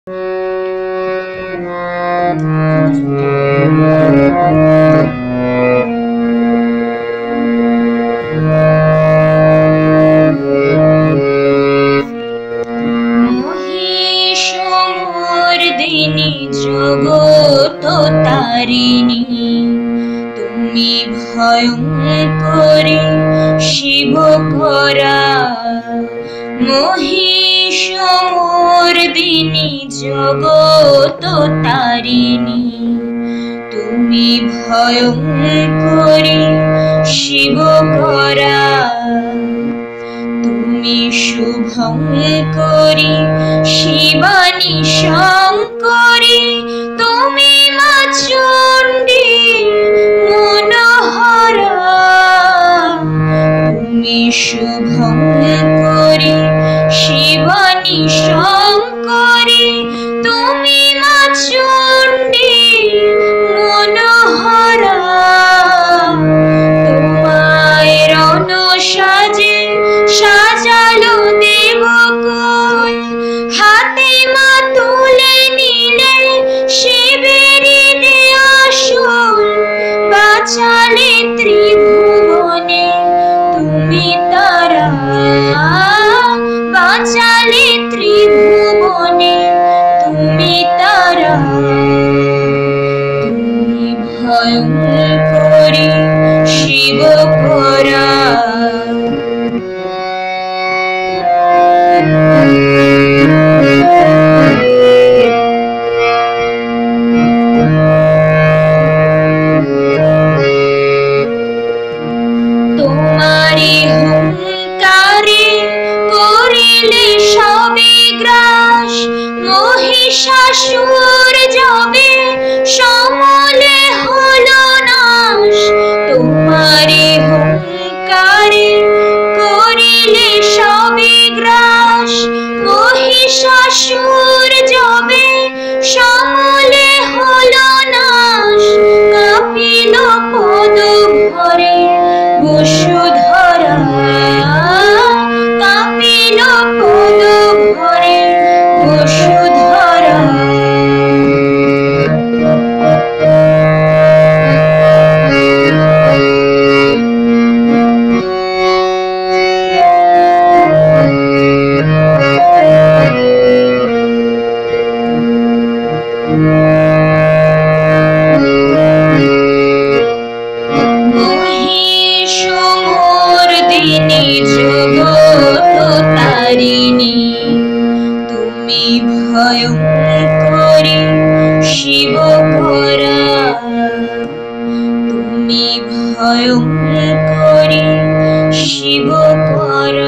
মহিষমর্দিনী জগত্তারিণী তুমি ভয়ঙ্করী শিবকরা। মহিষমর্দিনী জগত্তারিণী তুমি ভয়ঙ্করী শিবকরা। তুমি শুভঙ্করী শিবানী শঙ্করী তুমি মা চণ্ডী মনোহরা। তুমি শুভঙ্করী শিবানী শঙ্করী তুমি মা চণ্ডী মনোহরা। তোমায় রণ সাজে সাজালো দেবকুল, হাতে মা তুলে নিলে শিবেরই দেয়া শূল। বাঁচালে ত্রিভুবনে তুমি তারা, বাঁচালে ত্রিভুবনে তুমি তারা। তুমি ভয়ঙ্করী শিবকরা। তোমারি হুঙ্কারে করিলে সবে গ্রাস, মহিষাসুর যাবে সমলে হলো নাশ। তোমারি হুঙ্কারে করিলে সবে গ্রাস, মহিষাসুর যাবে সমলে হলো নাশ। কাঁপিল পদ ভরে বসুধরা, কাঁপিল পদ ভরে বসুধরা। মহিষমর্দিনী জগত্তারিণী তুমি ভয়ঙ্করী শিবকরা। তুমি ভয়ঙ্করী শিবকরা।